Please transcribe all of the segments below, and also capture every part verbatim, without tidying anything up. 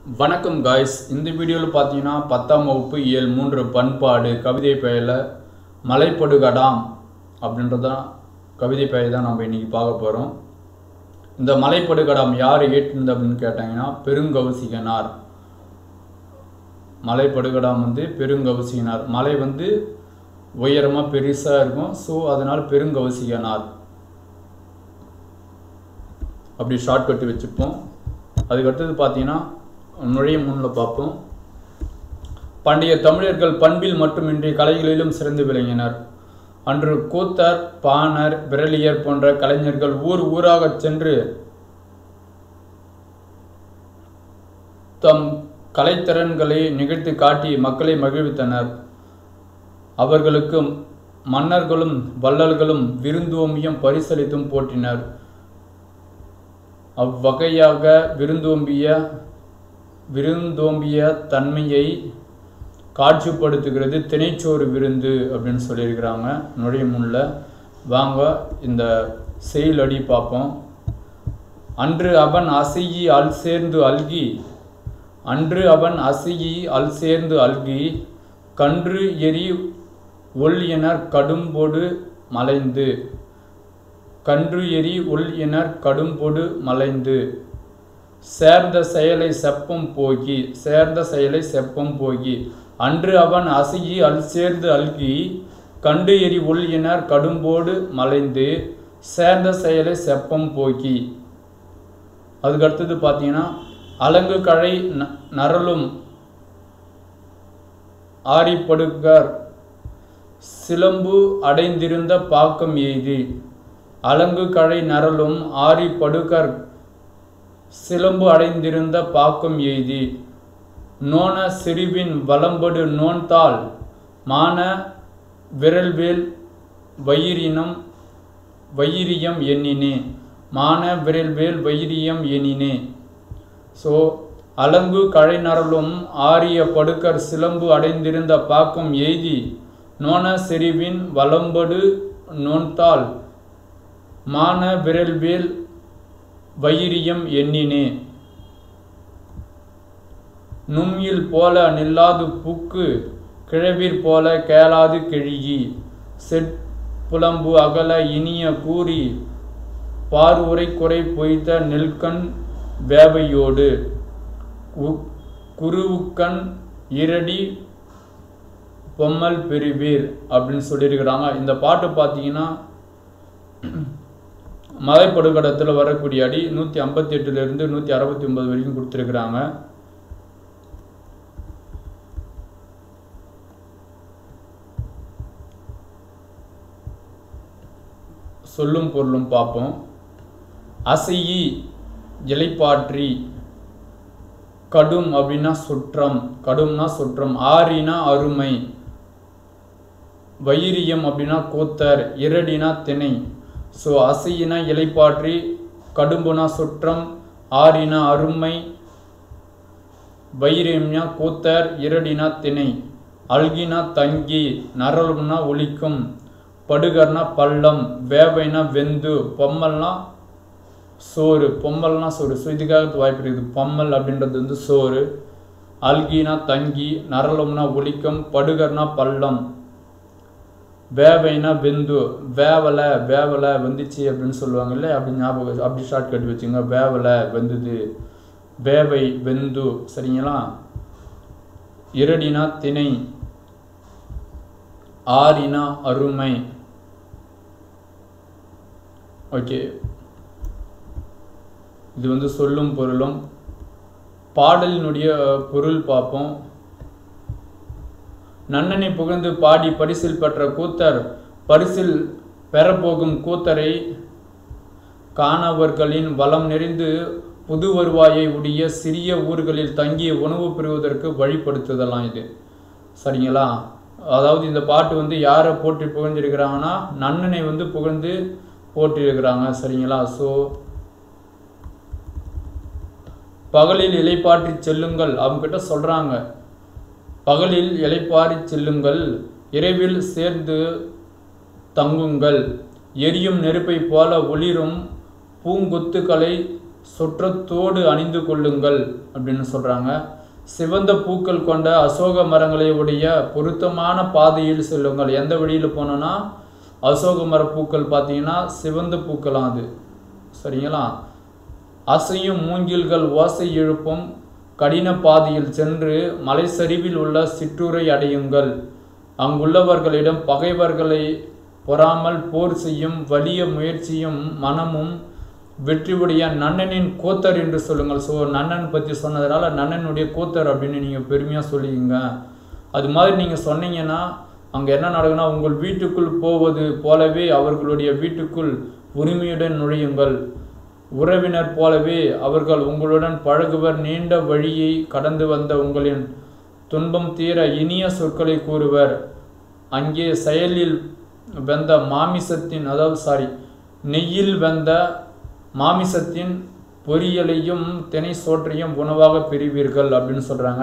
வணக்கம் காய்ஸ். இந்த வீடியோவில் பார்த்தீங்கன்னா பத்தாம் வகுப்பு இயல் மூன்று பண்பாடு கவிதை பெயரில் மலைப்படுகடாம் அப்படின்றதான் கவிதை பெயர் தான் நம்ம இன்றைக்கி பார்க்க போகிறோம். இந்த மலைப்படுகடாம் யார் ஏற்றிருந்த அப்படின்னு கேட்டாங்கன்னா பெருங்கவுசிகனார். மலைப்படுகடாம் வந்து பெருங்கவுசிகனார். மலை வந்து உயரமாக பெருசாக இருக்கும். ஸோ அதனால் பெருங்கவுசிகனார் அப்படி ஷார்ட்கட்டு வச்சுப்போம். அதுக்கடுத்தது பார்த்தீங்கன்னா நுழைய முன்னில் பார்ப்போம். பண்டைய தமிழர்கள் பண்பில் மட்டுமின்றி கலைகளிலும் சிறந்து விளங்கினர். அன்று கூத்தர், பாணர், விரலியர் போன்ற கலைஞர்கள் ஊர் ஊராக சென்று தம் கலைத்திறன்களை நிகழ்த்தி காட்டி மக்களை மகிழ்வித்தனர். அவர்களுக்கு மன்னர்களும் வள்ளல்களும் விருந்தோம்பியும் பரிசளித்தும் போற்றினர். அவ்வகையாக விருந்தோம்பிய விருந்தோம்பிய தன்மையை காட்சிப்படுத்துகிறது திணைச்சோறு விருந்து அப்படின்னு சொல்லியிருக்கிறாங்க நுழைய முன்னில். வாங்க இந்த செயல் அடி பார்ப்போம். அன்று அவன் அசையி அல் சேர்ந்து அல்கி அன்று அவன் அசையி அல் சேர்ந்து அல்கி கன்று எரி ஒல் எனற் கடும்பொடு மலைந்து கன்று எரி ஒல் எனற் கடும்பொடு மலைந்து சேர்ந்த செயலை செப்பம் போகி சேர்ந்த செயலை செப்பம் போகி அன்று அவன் அசையி அல் சேர்ந்து அல்கி கண்டு எரி ஒல் எனற் கடும்போடு மலைந்து சேர்ந்த செயலை செப்பம் போகி. அதுக்கடுத்தது பார்த்தீங்கன்னா அலங்கு கழை நரலும் ஆரிப்படுகர் சிலம்பு அடைந்திருந்த பாக்கம் எய்தி அலங்கு கழை நரலும் ஆரிப்படுகர் சிலம்பு அடைந்திருந்த பாக்கம் எய்தி நோன சிறுவின் வலம்படு நோன்தாள் மான விரல்வேல் வயிரினம் வயிரியம் எண்ணினே மான விரல்வேல் வயிரியம் எண்ணினே. ஸோ அலங்கு கழை நரலும் ஆரிய படுக்கர் சிலம்பு அடைந்திருந்த பாக்கம் எய்தி நோன சிறுவின் வலம்படு நோன்தாள் மான விரல்வேல் வயிரியம் எண்ணினே. நும்யில் போல நில்லாது பூக்கு கிழவிற் போல கேளாது கிழியி செட்புலம்பு அகல இனிய கூறி பார்வுரை குறை பொய்த்த நெல்கண் வேவையோடு குருவுக்கண் இரடி பொம்மல் பெறுவீர் அப்படின்னு சொல்லியிருக்கிறாங்க. இந்த பாட்டு பார்த்தீங்கன்னா மலைப்படுகடத்தில் வரக்கூடிய அடி நூற்றி ஐம்பத்தி எட்டுலேருந்து நூற்றி அறுபத்தி ஒன்பது வரைக்கும் கொடுத்துருக்குறாங்க. சொல்லும் பொருளும் பார்ப்போம். அசையி இலைப்பாற்றி கடும் அப்படின்னா சுற்றம் கடும்னா சுற்றம் ஆரினா அருமை வயிரியம் அப்படின்னா கூத்தர் இரடினா திணை. ஸோ அசையினா இலைப்பாற்றி கடும்புனா சுற்றம் ஆரினா அருமை வைரியம்னா கூத்தர் இரடினா திணை அல்கினா தங்கி நரலும்னா ஒலிக்கும் படுகர்னா பள்ளம் வேவைனா வெந்து பொம்மல்னா சோறு பொம்மல்னா சோறு. ஸோ இதுக்காக வாய்ப்பு இருக்குது. பொம்மல் அப்படின்றது வந்து சோறு. அல்கினா தங்கி நரலும்னா ஒலிக்கும் படுகர்னா பள்ளம் வேவைனா வெந்து வேவலை வேவலை வந்துச்சு அப்படின்னு சொல்லுவாங்க இல்லை அப்படி ஞாபகம் அப்படி ஷார்ட் கட் வச்சுங்க. வேவலை வெந்துது வேவை வெந்து சரிங்களா. இரடினா திணை ஆரினா அருமை. ஓகே, இது வந்து சொல்லும் பொருளும். பாடலினுடைய பொருள் பார்ப்போம். நன்னனை புகழ்ந்து பாடி பரிசில் பெற்ற கூத்தர் பரிசில் பெறப்போகும் கூத்தரை காணவர்களின் வளம் நிறைந்து புது வருவாயை உடைய சிறிய ஊர்களில் தங்கிய உணவு பெறுவதற்கு வழிபடுத்துதலாம் இது சரிங்களா. அதாவது இந்த பாட்டு வந்து யாரை போற்றி புகழ்ந்திருக்கிறாங்கன்னா நன்னனை வந்து புகழ்ந்து போற்றிருக்கிறாங்க சரிங்களா. ஸோ பகலில் இலைப்பாற்றி செல்லுங்கள் அவங்ககிட்ட சொல்கிறாங்க. பகலில் இலைப்பாரி செல்லுங்கள் இரவில் சேர்ந்து தங்குங்கள் எரியும் நெருப்பை போல ஒளிரும் பூங்கொத்துக்களை சொற்றத்தோடு அணிந்து கொள்ளுங்கள் அப்படின்னு சொல்கிறாங்க. சிவந்த பூக்கள் கொண்ட அசோக மரங்களை உடைய பொருத்தமான பாதையில் செல்லுங்கள். எந்த வழியில் போனோன்னா அசோக மர பூக்கள் பார்த்தீங்கன்னா சிவந்த பூக்களாம் அது, சரிங்களா. அசையும் மூங்கில்கள் ஓசை எழுப்பும் கடின பாதையில் சென்று மலை சரிவில் உள்ள சிற்றூரை அடையுங்கள். அங்குள்ளவர்களிடம் பகைவர்களை பொறாமல் போர் செய்யும் வலிய முயற்சியும் மனமும் வெற்றியுடைய நன்னனின் கோத்தர் என்று சொல்லுங்கள். ஸோ நன்னன் பற்றி சொன்னதுனால நன்னனுடைய கோத்தர் அப்படின்னு நீங்கள் பெருமையாக சொல்லிங்க. அது மாதிரி நீங்கள் சொன்னீங்கன்னா அங்கே என்ன நடக்குன்னா, உங்கள் வீட்டுக்குள் போவது போலவே அவர்களுடைய வீட்டுக்குள் உரிமையுடன் நுழையுங்கள். உறவினர் போலவே அவர்கள் உங்களுடன் பழகுவர். நீண்ட வழியை கடந்து வந்த உங்களின் துன்பம் தீர இனிய சொற்களை கூறுவர். அங்கே செயலில் வெந்த மாமிசத்தின் அதாவது சாரி நெய்யில் வெந்த மாமிசத்தின் பொரியலையும் தினை சோற்றையும் உணவாக பெறுவீர்கள் அப்படின்னு சொல்கிறாங்க.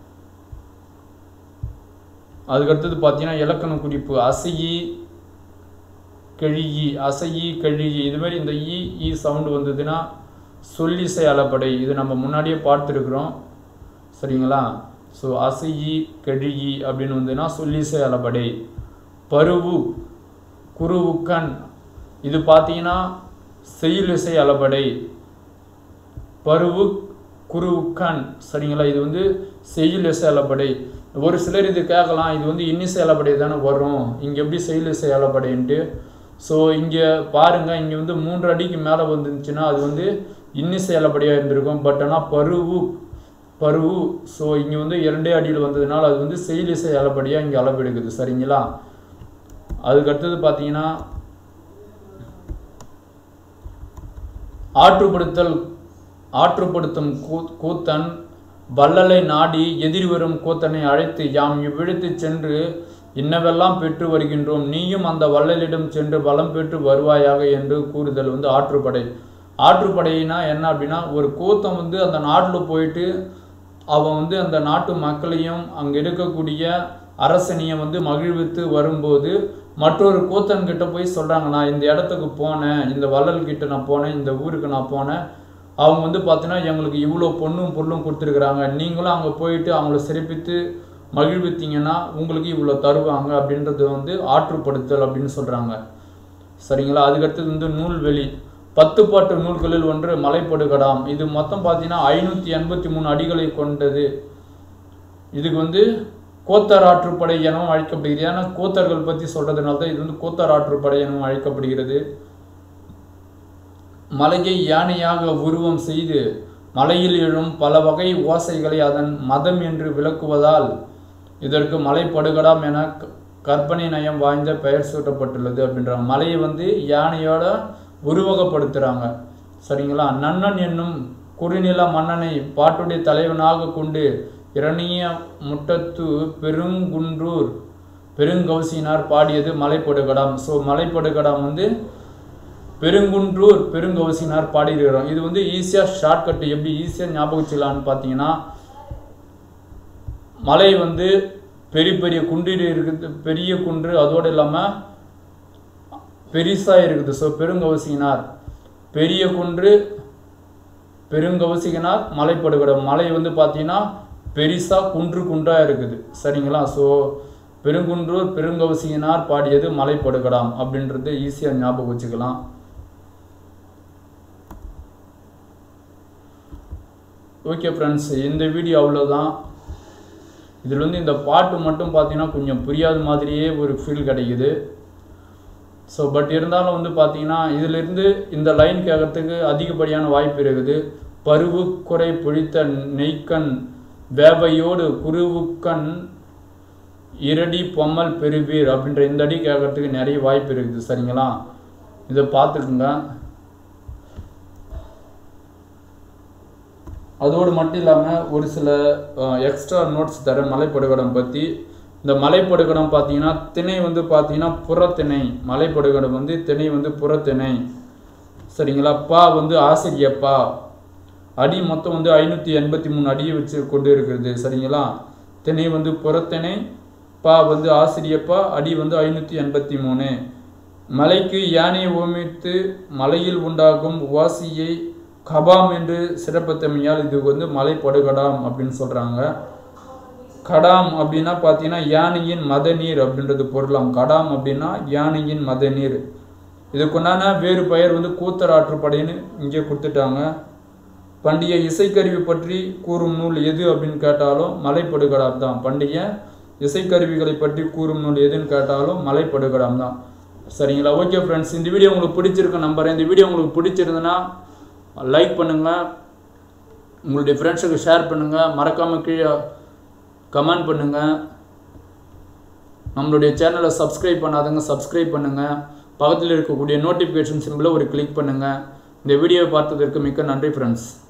அதுக்கடுத்தது பார்த்தீங்கன்னா இலக்கண குறிப்பு அசையி கெழியி அசையி கெழியி இதுமாரி இந்த ஈ ஈ சவுண்டு வந்ததுன்னா சொல்லிசை அளபடை, இது நம்ம முன்னாடியே பார்த்துருக்குறோம், சரிங்களா. ஸோ அசையி கெழியி அப்படின்னு வந்ததுன்னா சொல்லிசை அளபடை. பருவு குருவுக்கண் இது பார்த்தீங்கன்னா செய்யுளிசை அளபடை. பருவு குருவுக்கண், சரிங்களா, இது வந்து செய்யுளிசை அளபடை. ஒரு சிலர் இது கேட்கலாம், இது வந்து இன்னிசை அளபடை தானே வரும், இங்கே எப்படி செய்யுளிசை அளபடைன்ட்டு. ஸோ இங்கே பாருங்கள், இங்கே வந்து மூன்று அடிக்கு மேலே வந்துருந்துச்சுன்னா அது வந்து இன்னிசை அளபடியாக இருந்திருக்கும். பட் ஆனால் பருவு பருவு ஸோ இங்கே வந்து இரண்டே அடியில் வந்ததுனால அது வந்து செய்யுளிசை அளபடியாக இங்கே அளவெடுக்குது, சரிங்களா. அதுக்கடுத்தது பார்த்தீங்கன்னா ஆற்றுப்படுத்தல் ஆற்றுப்படுத்தும் கூ கூத்தன் வள்ளலை நாடி எதிர் வரும் கூத்தனை அழைத்து யாம் இவ்விழுத்து சென்று இன்னவெல்லாம் பெற்று வருகின்றோம், நீயும் அந்த வள்ளலிடம் சென்று வளம் பெற்று வருவாயாக என்று கூறுதல் வந்து ஆற்றுப்படை. ஆற்றுப்படையினா என்ன அப்படின்னா, ஒரு கூத்தன் வந்து அந்த நாட்டில் போயிட்டு அவன் வந்து அந்த நாட்டு மக்களையும் அங்கே இருக்கக்கூடிய அரசனையும் வந்து மகிழ்வித்து வரும்போது மற்றொரு கூத்தன்கிட்ட போய் சொல்கிறாங்க, நான் இந்த இடத்துக்கு போனேன், இந்த வள்ளல்கிட்ட நான் போனேன், இந்த ஊருக்கு நான் போனேன், அவங்க வந்து பார்த்தீங்கன்னா எங்களுக்கு இவ்வளோ பொண்ணும் பொருளும் கொடுத்துருக்குறாங்க, நீங்களும் அங்கே போயிட்டு அவங்கள சிறப்பித்து மகிழ்வித்தீங்கன்னா உங்களுக்கு இவ்வளோ தருவாங்க அப்படின்றது வந்து ஆற்றுப்படுத்தல் அப்படின்னு சொல்கிறாங்க, சரிங்களா. அதுக்கடுத்தது வந்து நூல்வெளி பத்து பாட்டு நூல்களில் ஒன்று மலைப்படுகடாம். இது மொத்தம் பார்த்தீங்கன்னா ஐநூற்றி எண்பத்தி மூணு அடிகளை கொண்டது. இதுக்கு வந்து கோத்தர் ஆற்றுப்படை எனவும் அழைக்கப்படுகிறது. ஏன்னா கோத்தர்கள் பற்றி சொல்கிறதுனால தான் இது வந்து கோத்தர் ஆற்றுப்படை எனவும் அழைக்கப்படுகிறது. மலையை யானையாக உருவம் செய்து மலையில் எழும் பல வகை ஓசைகளை அதன் மதம் என்று விளக்குவதால் இதற்கு மலைப்படுகடாம் என கற்பனை நயம் வாய்ந்த பெயர் சூட்டப்பட்டுள்ளது அப்படின்றாங்க. மலையை வந்து யானையோட உருவகப்படுத்துகிறாங்க, சரிங்களா. நன்னன் என்னும் குறுநில மன்னனை பாட்டுடைய தலைவனாக கொண்டு இரணிய முட்டத்து பெருங்குன்றூர் பெருங்கௌசினார் பாடியது மலைப்படுகடாம். ஸோ மலைப்படுகடாம் வந்து பெருங்குன்றூர் பெருங்கௌசினார் பாடியிருக்கிறோம். இது வந்து ஈஸியாக ஷார்ட்கட்டு எப்படி ஈஸியாக ஞாபகம் வச்சுக்கலான்னு பார்த்தீங்கன்னா, மலை வந்து பெரிய பெரிய குன்றில் இருக்குது, பெரிய குன்று, அதோடு இல்லாமல் பெரிசாக இருக்குது. ஸோ பெருங்கௌசினார் பெரிய குன்று, பெருங்கௌசிகனார் மலைப்படுகடாம். மலை வந்து பார்த்தீங்கன்னா பெரிசாக குன்று குன்றாக இருக்குது, சரிங்களா. ஸோ பெருங்குன்றூர் பெருங்கௌசிகனார் பாடியது மலைப்படுகடாம் அப்படின்றது ஈஸியாக ஞாபகம் வச்சுக்கலாம். ஓகே ஃப்ரெண்ட்ஸ், இந்த வீடியோ அவ்வளோதான். இதில் வந்து இந்த பாட்டு மட்டும் பார்த்தீங்கன்னா கொஞ்சம் புரியாத மாதிரியே ஒரு ஃபீல் கிடைக்குது. ஸோ பட் இருந்தாலும் வந்து பார்த்தீங்கன்னா இதிலிருந்து இந்த லைன் கேட்கறதுக்கு அதிகப்படியான வாய்ப்பு இருக்குது. பருவு குறை பொழித்த நெய்க்கண் வேவையோடு குருவுக்கண் இரடி பொம்மல் பெறுவீர் அப்படின்ற இந்த அடி கேட்கறதுக்கு நிறைய வாய்ப்பு இருக்குது, சரிங்களா. இதை பார்த்துக்குங்க. அதோடு மட்டும் இல்லாமல் ஒரு சில எக்ஸ்ட்ரா நோட்ஸ் தர மலைப்படுகடம் பற்றி. இந்த மலைப்படுகடம் பார்த்தீங்கன்னா திணை வந்து பார்த்தீங்கன்னா புறத்திணை, மலைப்படுகடம் வந்து திணை வந்து புறத்திணை, சரிங்களா. பா வந்து ஆசிரியப்பா, அடி மொத்தம் வந்து ஐநூற்றி எண்பத்தி மூணு அடியை வச்சு கொண்டு இருக்கிறது, சரிங்களா. திணை வந்து புறத்திணை, பா வந்து ஆசிரியப்பா, அடி வந்து ஐநூற்றி எண்பத்தி மூணு. மலைக்கு யானையை ஓமித்து மலையில் உண்டாகும் ஓசையை கபாம் என்று சிறப்புத்தன்மையால் இது வந்து மலைப்படுகடாம் அப்படின்னு சொல்கிறாங்க. கடாம் அப்படின்னா பார்த்தீங்கன்னா யானையின் மத நீர் அப்படின்றது பொருளாம். கடாம் அப்படின்னா யானையின் மத நீர். இதுக்குண்டான வேறு பெயர் வந்து கூத்தராற்றுப்படைன்னு இங்கே கொடுத்துட்டாங்க. பண்டைய இசைக்கருவி பற்றி கூறும் நூல் எது அப்படின்னு கேட்டாலும் மலைப்படுகடாம் தான். பண்டைய இசைக்கருவிகளை பற்றி கூறும் நூல் எதுன்னு கேட்டாலும் மலைப்படுகடாம் தான். சரிங்களா? ஓகே ஃப்ரெண்ட்ஸ், இந்த வீடியோ உங்களுக்கு பிடிச்சிருக்க நம்புறேன். இந்த வீடியோ உங்களுக்கு பிடிச்சிருந்ததுன்னா லைக் பண்ணுங்கள், உங்களுடைய ஃப்ரெண்ட்ஸுக்கு ஷேர் பண்ணுங்கள், மறக்காமல் கீழே கமெண்ட் பண்ணுங்கள். நம்மளுடைய சேனலை சப்ஸ்கிரைப் பண்ணாதவங்க சப்ஸ்கிரைப் பண்ணுங்கள். பக்கத்தில் இருக்கக்கூடிய நோட்டிஃபிகேஷன் சிம்பிளை ஒரு கிளிக் பண்ணுங்கள். இந்த வீடியோவை பார்த்ததற்கு மிக்க நன்றி ஃப்ரெண்ட்ஸ்.